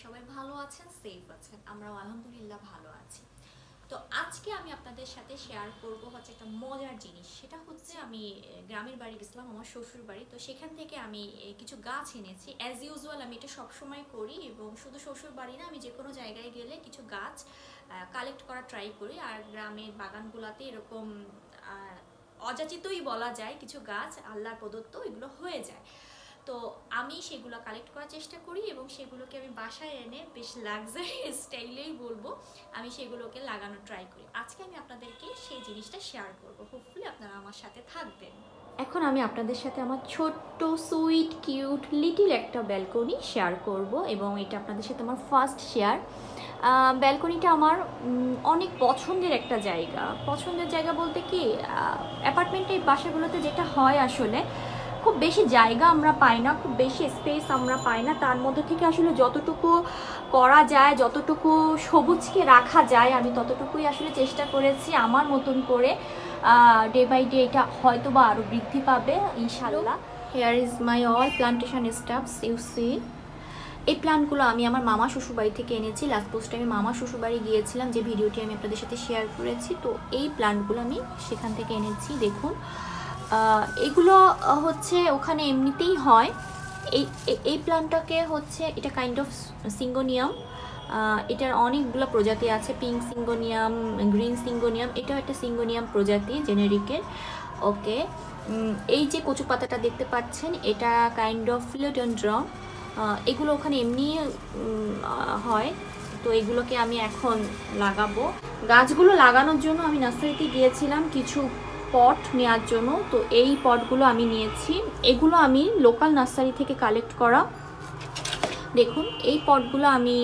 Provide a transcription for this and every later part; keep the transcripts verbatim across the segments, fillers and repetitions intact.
সবাই ভালো আছেন, সেফ আছেন। আমরাও আলহামদুলিল্লাহ ভালো আছি। তো আজকে আমি আপনাদের সাথে শেয়ার করব হচ্ছে একটা মজার জিনিস। সেটা হচ্ছে আমি গ্রামের বাড়ি গেছিলাম, আমার শ্বশুর বাড়ি। তো সেখান থেকে আমি কিছু গাছ এনেছি। অ্যাজ ইউজুয়াল আমি এটা সবসময় করি, এবং শুধু শ্বশুর বাড়ি না, আমি যে কোনো জায়গায় গেলে কিছু গাছ কালেক্ট করার ট্রাই করি। আর গ্রামের বাগানগুলোতে এরকম অযাচিতই বলা যায় কিছু গাছ আল্লাহর প্রদত্ত এগুলো হয়ে যায়। তো আমি সেগুলো কালেক্ট করার চেষ্টা করি এবং সেগুলোকে আমি বাসায় এনে বেশ লাক্সারি স্টাইলেই বলবো আমি সেগুলোকে লাগানোর ট্রাই করি। আজকে আমি আপনাদেরকে সেই জিনিসটা শেয়ার করবো। হোপফুলি আপনারা আমার সাথে থাকবেন। এখন আমি আপনাদের সাথে আমার ছোট্ট সুইট কিউট লিটিল একটা ব্যালকনি শেয়ার করব, এবং এটা আপনাদের সাথে আমার ফার্স্ট শেয়ার। ব্যালকনিটা আমার অনেক পছন্দের একটা জায়গা। পছন্দের জায়গা বলতে কি, অ্যাপার্টমেন্টের বাসাগুলোতে যেটা হয় আসলে খুব বেশি জায়গা আমরা পাই না, খুব বেশি স্পেস আমরা পাই না। তার মধ্যে থেকে আসলে যতটুকু করা যায়, যতটুকু সবুজকে রাখা যায়, আমি ততটুকুই আসলে চেষ্টা করেছি আমার মতন করে। ডে বাই ডে এটা হয়তো বা আরও বৃদ্ধি পাবে ইনশাল্লাহ। Here is my all plantation stuffs you see. এই প্ল্যান্টগুলো আমি আমার মামা শ্বশুরবাড়ি থেকে এনেছি। লাস্ট পোস্টে আমি মামা শ্বশুরবাড়ি গিয়েছিলাম, যে ভিডিওটি আমি আপনাদের সাথে শেয়ার করেছি। তো এই প্ল্যান্টগুলো আমি সেখান থেকে এনেছি। দেখুন, এগুলো হচ্ছে ওখানে এমনিতেই হয়। এই এই প্ল্যান্টটাকে হচ্ছে, এটা কাইন্ড অফ সিঙ্গোনিয়াম। এটার অনেকগুলো প্রজাতি আছে, পিঙ্ক সিঙ্গোনিয়াম, গ্রিন সিঙ্গোনিয়াম। এটাও একটা সিঙ্গোনিয়াম প্রজাতি জেনেরিকের। ওকে, এই যে কচু পাতাটা দেখতে পাচ্ছেন, এটা কাইন্ড অফ ফিলোডেন্ড্রন। এগুলো ওখানে এমনি হয়। তো এগুলোকে আমি এখন লাগাবো। গাছগুলো লাগানোর জন্য আমি নার্সারিতে গিয়েছিলাম কিছু পট নেওয়ার জন্য। তো এই পটগুলো আমি নিয়েছি। এগুলো আমি লোকাল নার্সারি থেকে কালেক্ট করা। দেখুন, এই পটগুলো আমি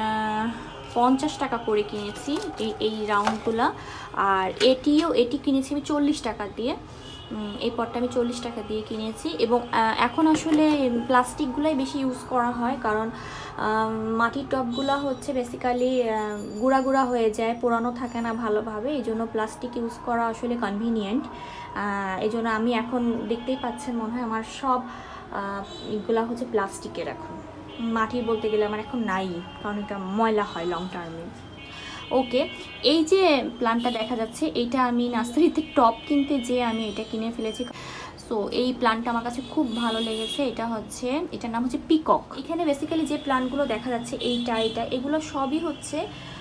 পঞ্চাশ টাকা করে কিনেছি, এই এই রাউন্ডগুলো। আর এটিও এটি কিনেছি আমি চল্লিশ টাকা দিয়ে। এই পটটা আমি চল্লিশ টাকা দিয়ে কিনেছি। এবং এখন আসলে প্লাস্টিকগুলাই বেশি ইউজ করা হয়, কারণ মাটির টবগুলো হচ্ছে বেসিক্যালি গুঁড়া গুঁড়া হয়ে যায়, পোড়ানো থাকে না ভালোভাবে। এই জন্য প্লাস্টিক ইউজ করা আসলে কনভিনিয়েন্ট। এই জন্য আমি এখন দেখতেই পাচ্ছেন, মনে হয় আমার সব এগুলা হচ্ছে প্লাস্টিকের। এখন মাটির বলতে গেলে আমার এখন নাই, কারণ এটা ময়লা হয় লং টার্মে। ওকে, এই যে প্ল্যান্টটা দেখা যাচ্ছে, এইটা আমি নার্সারিতে টপ কিনতে যেয়ে আমি এটা কিনে ফেলেছি। সো এই প্ল্যান্টটা আমার কাছে খুব ভালো লেগেছে। এটা হচ্ছে, এটার নাম হচ্ছে পিকক। এখানে বেসিক্যালি যে প্ল্যান্টগুলো দেখা যাচ্ছে, এইটা এটা এগুলো সবই হচ্ছে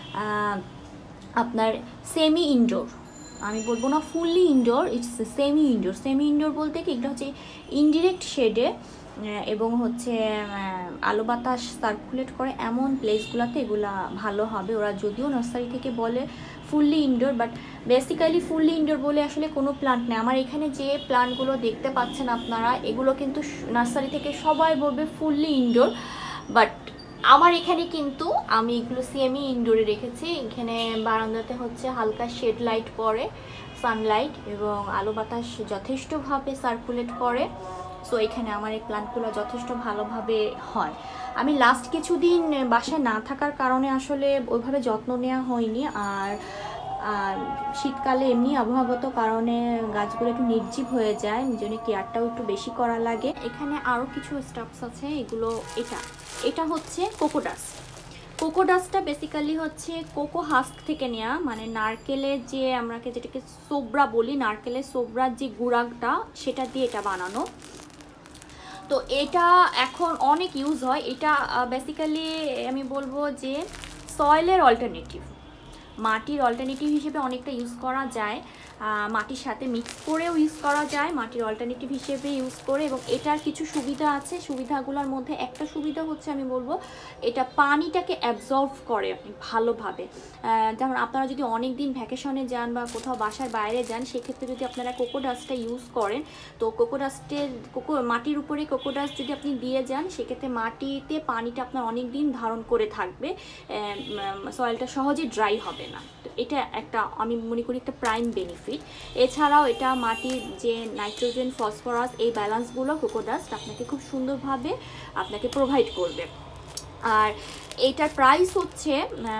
আপনার সেমি ইনডোর। আমি বলবো না fully indoor, it's semi indoor. Semi indoor বলতে কি, এটা হচ্ছে ইনডিরেক্ট শেডে এবং হচ্ছে আলো বাতাস সার্কুলেট করে এমন প্লেসগুলোতে এগুলা ভালো হবে। ওরা যদিও নার্সারি থেকে বলে fully indoor, but basically fully indoor বলে আসলে কোনো প্লান্ট নেই। আমার এখানে যে প্লান্টগুলো দেখতে পাচ্ছেন আপনারা, এগুলো কিন্তু নার্সারি থেকে সবাই বলবে ফুললি ইনডোর, বাট আমার এখানে কিন্তু আমি এগুলো সেমি ইনডোরে রেখেছি। এখানে বারান্দাতে হচ্ছে হালকা শেড লাইট পড়ে, সানলাইট, এবং আলো বাতাস যথেষ্টভাবে সার্কুলেট করে। সো এখানে আমার এই প্ল্যান্টগুলো যথেষ্ট ভালোভাবে হয়। আমি লাস্ট কিছুদিন বাসায় না থাকার কারণে আসলে ওইভাবে যত্ন নেওয়া হয়নি। আর আর শীতকালে এমনি আবহাওয়াগত কারণে গাছগুলো একটু নির্জীব হয়ে যায়, জন্য কেয়ারটাও একটু বেশি করা লাগে। এখানে আরও কিছু স্টাফস আছে। এগুলো এটা এটা হচ্ছে কোকোডাস্ট। কোকোডাস্টটা বেসিক্যালি হচ্ছে কোকো হাস্ক থেকে নেওয়া, মানে নারকেলের যে আমরাকে যেটাকে সোবরা বলি, নারকেলের সোবরার যে গুঁড়াটা, সেটা দিয়ে এটা বানানো। তো এটা এখন অনেক ইউজ হয়। এটা বেসিক্যালি আমি বলবো যে সয়েলের অল্টারনেটিভ, মাটির অল্টারনেটিভ হিসেবে অনেকটা ইউজ করা যায়। মাটির সাথে মিক্স করেও ইউজ করা যায়, মাটির অল্টারনেটিভ হিসেবে ইউজ করে। এবং এটার কিছু সুবিধা আছে। সুবিধাগুলোর মধ্যে একটা সুবিধা হচ্ছে, আমি বলবো এটা পানিটাকে অ্যাবজর্ব করে ভালোভাবে। যেমন আপনারা যদি অনেক দিন ভ্যাকেশনে যান বা কোথাও বাসার বাইরে যান, সেক্ষেত্রে যদি আপনারা কোকোডাস্টটা ইউজ করেন, তো কোকোডাস্টের কোকো মাটির উপরে কোকোডাস্ট যদি আপনি দিয়ে যান, সেক্ষেত্রে মাটিতে পানিটা আপনার অনেক দিন ধারণ করে থাকবে, সয়েলটা সহজে ড্রাই হবে না। তো এটা একটা আমি মনে করি একটা প্রাইম বেনিফিট। এছাড়াও এটা মাটির যে নাইট্রোজেন, ফসফরাস, এই ব্যালেন্সগুলো কোকোডাস্ট আপনাকে খুব সুন্দরভাবে আপনাকে প্রোভাইড করবে। আর এইটার প্রাইস হচ্ছে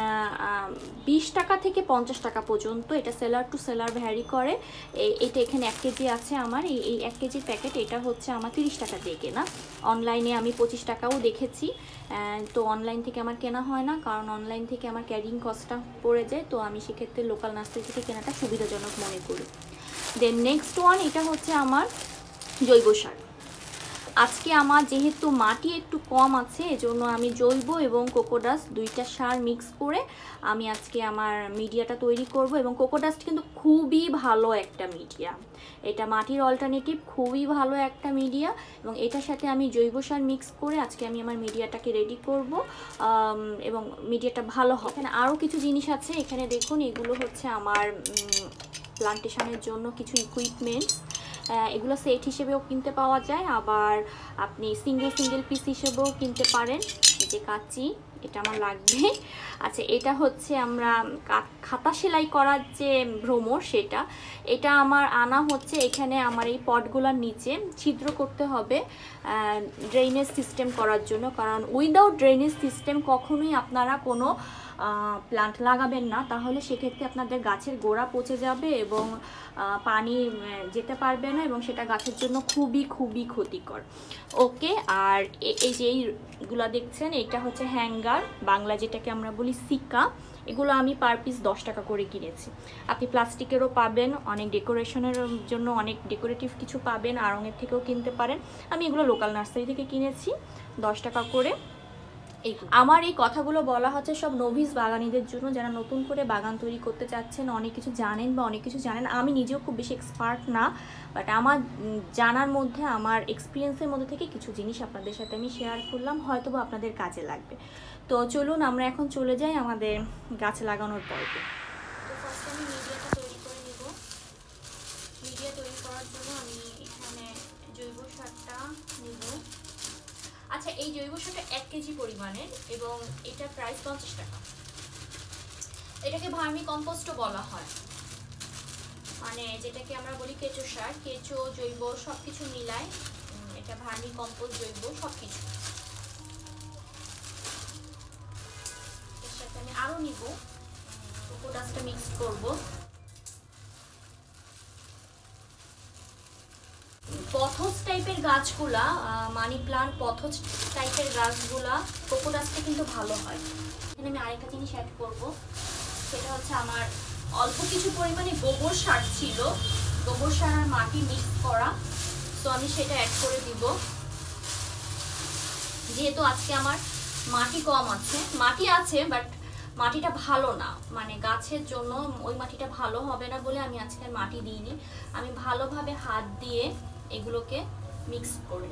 বিশ টাকা থেকে পঞ্চাশ টাকা পর্যন্ত, এটা সেলার টু সেলার ভ্যারি করে। এটা এখানে এক কেজি আছে আমার, এই এই এক কেজির প্যাকেট, এটা হচ্ছে আমার তিরিশ টাকা দিয়ে কেনা। অনলাইনে আমি পঁচিশ টাকাও দেখেছি, তো অনলাইন থেকে আমার কেনা হয় না, কারণ অনলাইন থেকে আমার ক্যারিং কস্টটা পড়ে যায়, তো আমি সেক্ষেত্রে লোকাল নার্সারি থেকে কেনাটা সুবিধাজনক মনে করি। দেন নেক্সট ওয়ান, এটা হচ্ছে আমার জৈব সার। আজকে আমার যেহেতু মাটি একটু কম আছে, এজন্য আমি জৈব এবং কোকোডাস্ট দুইটা সার মিক্স করে আমি আজকে আমার মিডিয়াটা তৈরি করব। এবং কোকোডাস্ট কিন্তু খুবই ভালো একটা মিডিয়া, এটা মাটির অল্টারনেটিভ, খুবই ভালো একটা মিডিয়া, এবং এটার সাথে আমি জৈব সার মিক্স করে আজকে আমি আমার মিডিয়াটাকে রেডি করব এবং মিডিয়াটা ভালো হবে। এখানে আরও কিছু জিনিস আছে, এখানে দেখুন এগুলো হচ্ছে আমার প্লান্টেশনের জন্য কিছু ইকুইপমেন্টস, এগুলো সেট হিসেবেও কিনতে পাওয়া যায়, আবার আপনি সিঙ্গেল সিঙ্গেল পিস হিসেবেও কিনতে পারেন। এই যে কাঁচি, এটা আমার লাগবে। আচ্ছা, এটা হচ্ছে আমরা খাতা সেলাই করার যে ভ্রমর, সেটা এটা আমার আনা হচ্ছে। এখানে আমার এই পটগুলোর নিচে ছিদ্র করতে হবে ড্রেনেজ সিস্টেম করার জন্য, কারণ উইদাউট ড্রেনেজ সিস্টেম কখনোই আপনারা কোনো প্লান্ট লাগাবেন না, তাহলে সেক্ষেত্রে আপনাদের গাছের গোড়া পচে যাবে এবং পানি যেতে পারবে না, এবং সেটা গাছের জন্য খুবই খুবই ক্ষতিকর। ওকে, আর এই যে এইগুলো দেখছেন, এটা হচ্ছে হ্যাঙ্গার, বাংলা যেটাকে আমরা বলি সিকা, এগুলো আমি পার পিস দশ টাকা করে কিনেছি। আপনি প্লাস্টিকেরও পাবেন, অনেক ডেকোরেশনের জন্য অনেক ডেকোরেটিভ কিছু পাবেন, আড়ঙের থেকেও কিনতে পারেন। আমি এগুলো লোকাল নার্সারি থেকে কিনেছি দশ টাকা করে। আমার এই কথাগুলো বলা হচ্ছে সব নোভিস বাগানীদের জন্য, যারা নতুন করে বাগান তৈরি করতে চাচ্ছেন, অনেক কিছু জানেন বা অনেক কিছু জানেন। আমি নিজেও খুব বেশি এক্সপার্ট না, বাট আমার জানার মধ্যে, আমার এক্সপিরিয়েন্সের মধ্যে থেকে কিছু জিনিস আপনাদের সাথে আমি শেয়ার করলাম, হয়তো বা আপনাদের কাজে লাগবে। তো চলুন আমরা এখন চলে যাই আমাদের গাছ লাগানোর পর্বে। তো ফার্স্ট আমি মিডিয়াটা তৈরি করে নিব। মিডিয়া তৈরি করার জন্য আমি এখানে জৈব সারটা নিব। আচ্ছা, এই জৈব সারটা এক কেজি পরিমাণের এবং এটার প্রাইস পঞ্চাশ টাকা। এটাকে ভার্মি কম্পোস্টও বলা হয়, মানে যেটাকে আমরা বলি কেঁচো সার, কেঁচো জৈব সব কিছু মিলায় এটা ভার্মি কম্পোস্ট, জৈব সব কিছু। এর সাথে আমি আরও নিব, কোকোডাস্টটা মিক্স করব। পথস টাইপের গাছগুলা, মানি প্লান্ট পথস টাইপের গাছগুলা কোকোডাস্টে কিন্তু ভালো হয়। এখানে আমি আরেকটা জিনিস অ্যাড করব, সেটা হচ্ছে আমার অল্প কিছু পরিমাণে গোবর সার ছিল, গোবর সার আর মাটি মিক্স করা, তো আমি সেটা অ্যাড করে দিব। যেহেতু আজকে আমার মাটি কম আছে, মাটি আছে বাট মাটিটা ভালো না, মানে গাছের জন্য ওই মাটিটা ভালো হবে না বলে আমি আজকে মাটি দিইনি। আমি ভালোভাবে হাত দিয়ে এগুলোকে মিক্স করে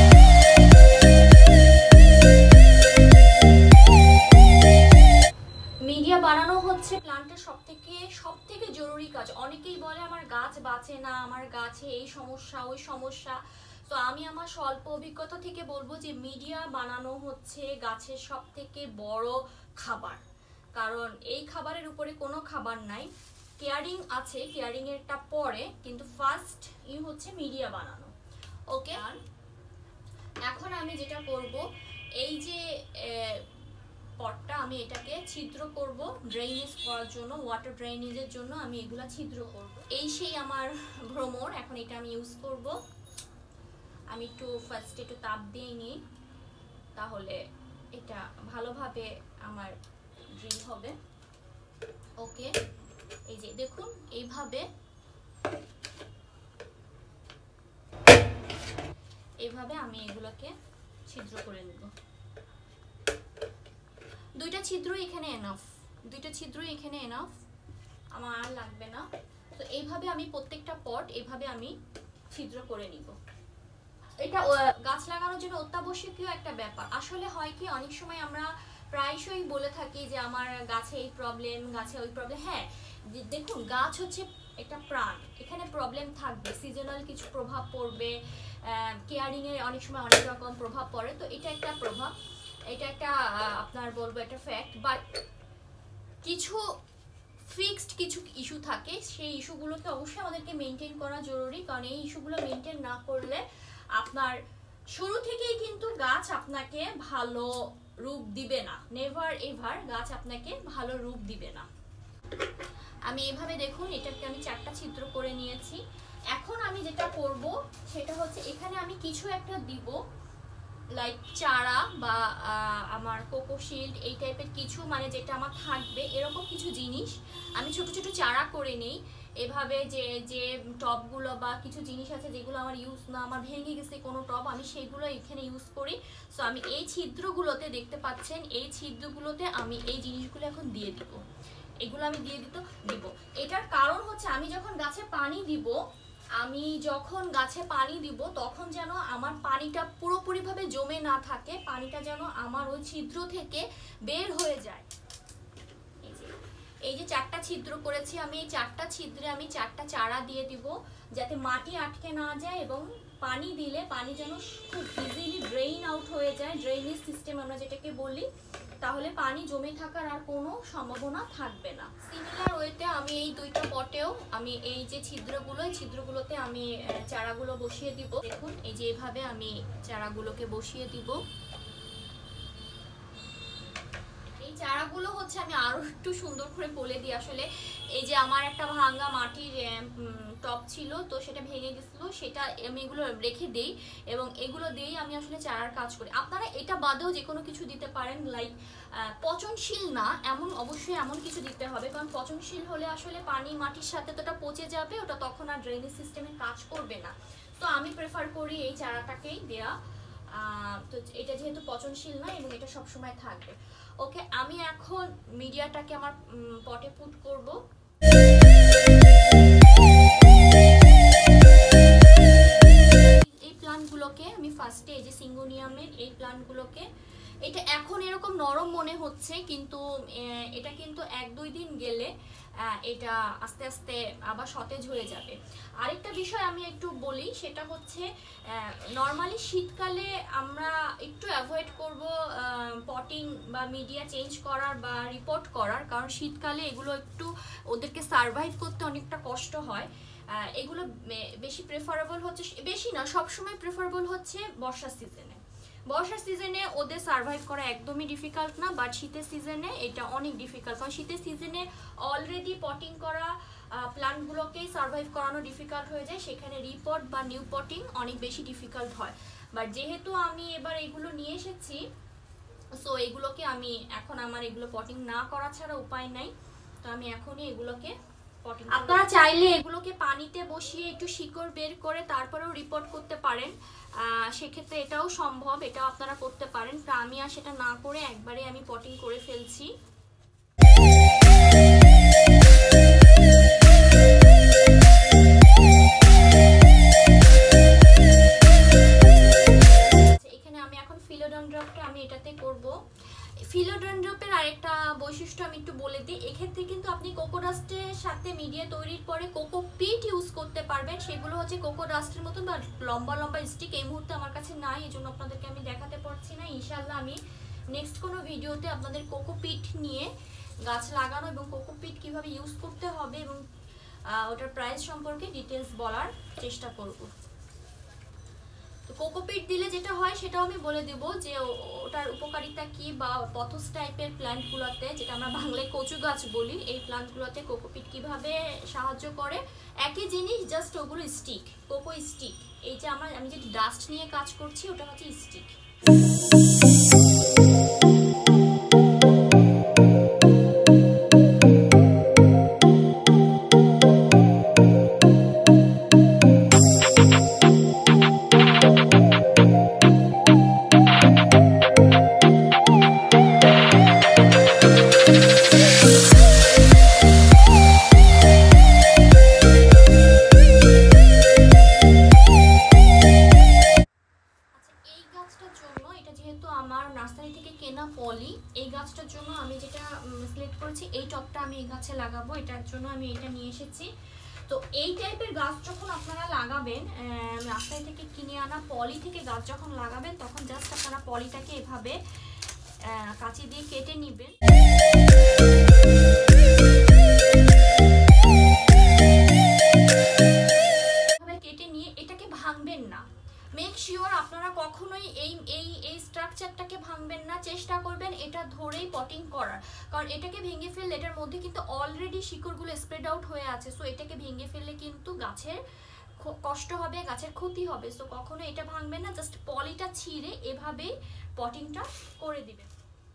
মিডিয়া বানানো হচ্ছে প্লান্টের সব থেকে সব থেকে জরুরি কাজ। অনেকেই বলে আমার গাছ বাঁচে না, আমার গাছে এই সমস্যা ওই সমস্যা, তো আমি আমার স্বল্প অভিজ্ঞতা থেকে বলবো যে মিডিয়া বানানো হচ্ছে গাছের সব থেকে বড় খাবার, কারণ এই খাবারের উপরে কোনো খাবার নাই। কেয়ারিং আছে, কেয়ারিং এরটা পরে, কিন্তু ফার্স্ট ই হচ্ছে মিডিয়া বানানো। ওকে, এখন আমি যেটা করব, এই যে পটটা আমি এটাকে ছিদ্র করব ড্রেনেজ করার জন্য, ওয়াটার ড্রেনেজের জন্য আমি এগুলা ছিদ্র করব। এই সেই আমার ভ্রমর, এখন এটা আমি ইউজ করব। আমি একটু ফার্স্ট একটু তাপ দিয়ে নিই, তাহলে এটা ভালোভাবে আমার ড্রিল হবে। ওকে, এই যে দেখুন এইভাবে এইভাবে আমি এগুলোকে ছিদ্র করে নেব। দুইটা ছিদ্র এখানে এনাফ, দুইটা ছিদ্র এখানে এনাফ, আমার আর লাগবে না। তো এইভাবে আমি প্রত্যেকটা পট এইভাবে আমি ছিদ্র করে নিব। এটা গাছ লাগানোর জন্য অত্যাবশ্যকীয় একটা ব্যাপার। আসলে হয় কি, অনেক সময় আমরা প্রায়শই বলে থাকি যে আমার গাছে এই প্রবলেম, গাছে ওই প্রবলেম। হ্যাঁ দেখুন, গাছ হচ্ছে একটা প্রাণ, এখানে প্রবলেম থাকবে, সিজনাল কিছু প্রভাব পড়বে, কেয়ারিংয়ে অনেক সময় অনেক রকম প্রভাব পড়ে, তো এটা একটা প্রভাব, এটা একটা আপনার বলবো একটা ফ্যাক্ট। বাট কিছু ফিক্সড কিছু ইস্যু থাকে, সেই ইস্যুগুলোকে অবশ্যই আমাদেরকে মেনটেন করা জরুরি, কারণ এই ইস্যুগুলো মেনটেন না করলে আপনার শুরু থেকেই কিন্তু গাছ আপনাকে ভালো রূপ দিবে না, নেভার এভার গাছ আপনাকে ভালো রূপ দিবে না। আমি এভাবে দেখুন এটাকে আমি চারটা ছিদ্র করে নিয়েছি। এখন আমি যেটা করব সেটা হচ্ছে এখানে আমি কিছু একটা দিব, লাইক চারা বা আমার কোকো শিল্ড এই টাইপের কিছু, মানে যেটা আমার থাকবে এরকম কিছু জিনিস আমি ছোট ছোট চারা করে নিই। এভাবে যে যে টবগুলো বা কিছু জিনিস আছে যেগুলো আমার ইউজ না, আমার ভেঙে গেছে কোনো টব, আমি সেইগুলো এখানে ইউজ করি। সো আমি এই ছিদ্রগুলোতে দেখতে পাচ্ছেন, এই ছিদ্রগুলোতে আমি এই জিনিসগুলো এখন দিয়ে দিব, এগুলো আমি দিয়ে দিতে দিব। এটার কারণ হচ্ছে আমি যখন গাছে পানি দিব, আমি যখন গাছে পানি দিব তখন যেন আমার পানিটা পুরোপুরিভাবে জমে না থাকে, পানিটা যেন আমার ওই ছিদ্র থেকে বের হয়ে যায়। এই যে চারটা ছিদ্র করেছি আমি, এই চারটা ছিদ্রে আমি চারটা চারা দিয়ে দিব যাতে মাটি আটকে না যায় এবং পানি দিলে পানি যেন খুব ইজিলি ড্রেইন আউট হয়ে যায়, ড্রেনেজ সিস্টেম আমরা যেটাকে বলি, তাহলে পানি জমে থাকার আর কোনো সম্ভাবনা থাকবে না। সিমিলার ওয়েতে আমি এই দুইটা পটেও আমি এই যে ছিদ্রগুলো, এই ছিদ্রগুলোতে আমি চারাগুলো বসিয়ে দিব। দেখুন এই যে এইভাবে আমি চারাগুলোকে বসিয়ে দিব। চারাগুলো হচ্ছে আমি আরো একটু সুন্দর করে বলে দিই, আসলে এই যে আমার একটা ভাঙা মাটির টপ ছিল, তো সেটা ভেঙে গেছিল, সেটা আমি এগুলো রেখে দেই এবং এগুলো দিয়েই আমি আসলে চারার কাজ করি। আপনারা এটা বাদেও যে কোনো কিছু দিতে পারেন, লাইক পচনশীল না এমন, অবশ্যই এমন কিছু দিতে হবে, কারণ পচনশীল হলে আসলে পানি মাটির সাথে তো ওটা পচে যাবে, ওটা তখন আর ড্রেনেজ সিস্টেমে কাজ করবে না। তো আমি প্রেফার করি এই চারাটাকেই দেয়া। তো এটা যেহেতু পচনশীল না এবং এটা সবসময় থাকবে। ওকে, আমি এখন মিডিয়াটাকে আমার পটে পুট করব। এই প্লান্টগুলোকে আমি ফার্স্টে এই যে সিঙ্গোনিয়ামের এই প্লান্টগুলোকে, এটা এখন এরকম নরম মনে হচ্ছে কিন্তু এটা কিন্তু এক দুই দিন গেলে এটা আস্তে আস্তে আবার সতেজ হয়ে যাবে। আরেকটা বিষয় আমি একটু বলি, সেটা হচ্ছে নর্মালি শীতকালে আমরা একটু অ্যাভয়েড করব পটিং বা মিডিয়া চেঞ্জ করার বা রিপোর্ট করার, কারণ শীতকালে এগুলো একটু ওদেরকে সারভাইভ করতে অনেকটা কষ্ট হয়। এগুলো বেশি প্রেফারেবল হচ্ছে, বেশি না সবসময় প্রেফারেবল হচ্ছে বর্ষার সিজনে। বর্ষার সিজনে ওদের সার্ভাইভ করা একদমই ডিফিকাল্ট না, বাট শীতের সিজনে এটা অনেক ডিফিকাল্ট, কারণ শীতের সিজনে অলরেডি পটিং করা প্লান্টগুলোকেই সার্ভাইভ করানো ডিফিকাল্ট হয়ে যায়, সেখানে রিপোর্ট বা নিউ পটিং অনেক বেশি ডিফিকাল্ট হয়। বাট যেহেতু আমি এবার এগুলো নিয়ে এসেছি, সো এগুলোকে আমি এখন আমার এগুলো পটিং না করা ছাড়া উপায় নাই, তো আমি এখনই এগুলোকে পটিং। আপনারা চাইলে এগুলোকে পানিতে বসিয়ে একটু শিকড় বের করে তারপরেও রিপোর্ট করতে পারেন, সেক্ষেত্রে এটাও সম্ভব, এটাও আপনারা করতে পারেন। তো আমি আর সেটা না করে একবারে আমি পটিং করে ফেলছি। এখানে আমি এখন ফিলোডেন্ড্রনটা আমি এটাতে করব। ফিলোডেন্ড্রনের আরেকটা বৈশিষ্ট্য আমি একটু বলে দিই, এক্ষেত্রে কিন্তু আপনি কোকো ডাস্টের সাথে মিডিয়া তৈরির পরে কোকো পিট ইউজ করতে পারবেন, সেগুলো হচ্ছে কোকো ডাস্টের মতন বা লম্বা লম্বা স্টিক, এই মুহূর্তে আমার কাছে নাই, এই জন্য আপনাদেরকে আমি দেখাতে পারছি না। ইনশাল্লাহ আমি নেক্সট কোনো ভিডিওতে আপনাদের কোকো পিট নিয়ে গাছ লাগানো এবং কোকো পিট কীভাবে ইউজ করতে হবে এবং ওটার প্রাইস সম্পর্কে ডিটেলস বলার চেষ্টা করব। তো কোকোপিট দিলে যেটা হয় সেটাও আমি বলে দেব যে ওটার উপকারিতা কি, বা পথস টাইপের প্ল্যান্টগুলোতে, যেটা আমরা বাংলায় কচু গাছ বলি, এই প্ল্যান্টগুলোতে কোকোপিট কিভাবে সাহায্য করে। একই জিনিস, জাস্ট ওগুলো স্টিক, কোকো স্টিক। এই যে আমরা আমি যে ডাস্ট নিয়ে কাজ করছি ওটা হচ্ছে স্টিক। লাগাবো এটার জন্য আমি এটা নিয়ে এসেছি। তো এই টাইপের গাছ যখন আপনারা লাগাবেন, রাস্তায় থেকে কিনে আনা পলি থেকে গাছ যখন লাগাবেন, তখন জাস্ট আপনারা পলিটাকে এভাবে কাঁচি দিয়ে কেটে নেবেন। কেটে নিয়ে এটাকে ভাঙবেন না, মেক শিওর আপনারা কখনোই এই এই এই স্ট্রাকচারটাকে ভাঙবেন না, চেষ্টা করবেন করার, কারণ এটাকে ভেঙে ফেললে এটার মধ্যে কিন্তু অলরেডি শিকড়গুলো স্প্রেড আউট হয়ে আছে। সো এটাকে ভেঙে ফেললে কিন্তু গাছের কষ্ট হবে, গাছের ক্ষতি হবে। সো কখনো এটা ভাঙবে না, জাস্ট পলিটা ছিঁড়ে এভাবেই পটিংটা করে দিবেন।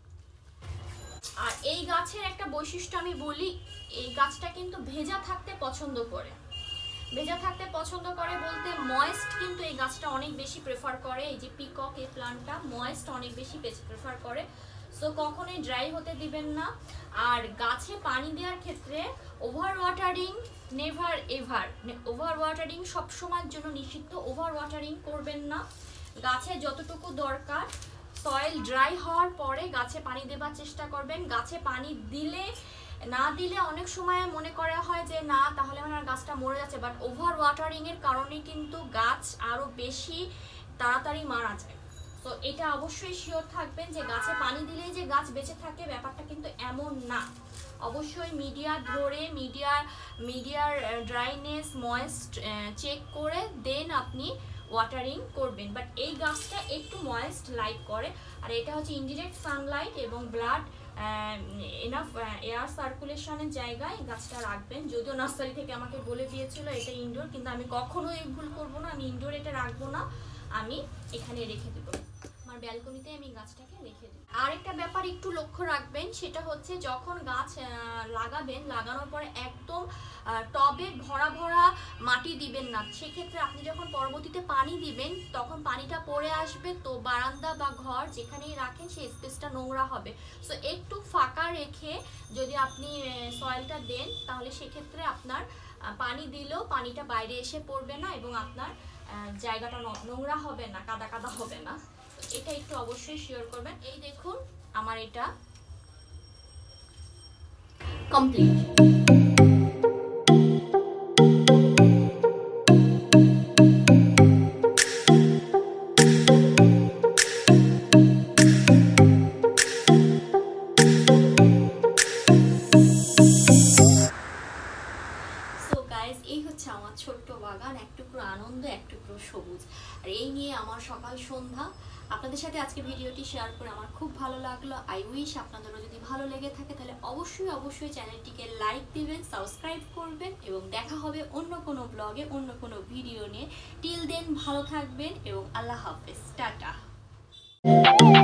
আর এই গাছের একটা বৈশিষ্ট্য আমি বলি, এই গাছটা কিন্তু ভেজা থাকতে পছন্দ করে। ভেজা থাকতে পছন্দ করে বলতে ময়েস্ট কিন্তু এই গাছটা অনেক বেশি প্রেফার করে। এই যে পিকক এই প্লান্টটা ময়েস্ট অনেক বেশি প্রেফার করে। সো কখনোই ড্রাই হতে দিবেন না। আর গাছে পানি দেওয়ার ক্ষেত্রে over watering never ever, over watering সবসময়ের জন্য নিষিদ্ধ। ওভার ওয়াটারিং করবেন না, গাছে যতটুকু দরকার সয়েল ড্রাই হওয়ার পরে গাছে পানি দেবার চেষ্টা করবেন। গাছে পানি দিলে না দিলে অনেক সময় মনে করা হয় যে না তাহলে আমার গাছটা মরে যাচ্ছে, বাট ওভার ওয়াটারিং এর কারণে কিন্তু গাছ আরো বেশি তাড়াতাড়ি মারা যায়। তো এটা অবশ্যই শিওর থাকবেন যে গাছে পানি দিলেই যে গাছ বেঁচে থাকে ব্যাপারটা কিন্তু এমন না। অবশ্যই মিডিয়া ধরে মিডিয়ার মিডিয়ার ড্রাইনেস ময়েস্ট চেক করে দেন আপনি ওয়াটারিং করবেন। বাট এই গাছটা একটু ময়েস্ট লাইক করে। আর এটা হচ্ছে ইনডিরেক্ট সানলাইট এবং ব্লাড এনাফ এয়ার সার্কুলেশনের জায়গায় গাছটা রাখবেন। যদিও নার্সারি থেকে আমাকে বলে দিয়েছিল এটা ইনডোর, কিন্তু আমি কখনোই ভুল করব না, আমি ইনডোর এটা রাখবো না, আমি এখানে রেখে দেবো, আমার ব্যালকনিতে আমি গাছটাকে রেখে দেব। আরেকটা ব্যাপার একটু লক্ষ্য রাখবেন, সেটা হচ্ছে যখন গাছ লাগাবেন লাগানোর পরে একদম টবে ভরা ভরা মাটি দিবেন না। সেক্ষেত্রে আপনি যখন পরবর্তীতে পানি দিবেন তখন পানিটা পড়ে আসবে, তো বারান্দা বা ঘর যেখানেই রাখেন সেই স্পেসটা নোংরা হবে। সো একটু ফাঁকা রেখে যদি আপনি সয়েলটা দেন তাহলে সেক্ষেত্রে আপনার পানি দিলেও পানিটা বাইরে এসে পড়বে না এবং আপনার জায়গাটা নোংরা হবে না, কাদা কাদা হবে না। এটা একটু অবশ্যই শিওর করবেন। এই দেখুন আমার এটা কমপ্লিট। এই হচ্ছে আমার ছোট্ট বাগান, এক টুকরো আনন্দ এক টুকরো সবুজ। আর এই নিয়ে আমার সকাল সন্ধ্যা। আপনাদের সাথে আজকে ভিডিওটি শেয়ার করে আমার খুব ভালো লাগলো। আই উইশ আপনাদেরও যদি ভালো লেগে থাকে তাহলে অবশ্যই অবশ্যই চ্যানেলটিকে লাইক দিবেন, সাবস্ক্রাইব করবেন এবং দেখা হবে অন্য কোনো ব্লগে অন্য কোনো ভিডিও নিয়ে। টিল দেন ভালো থাকবেন এবং আল্লাহ হাফেজ, টাটা।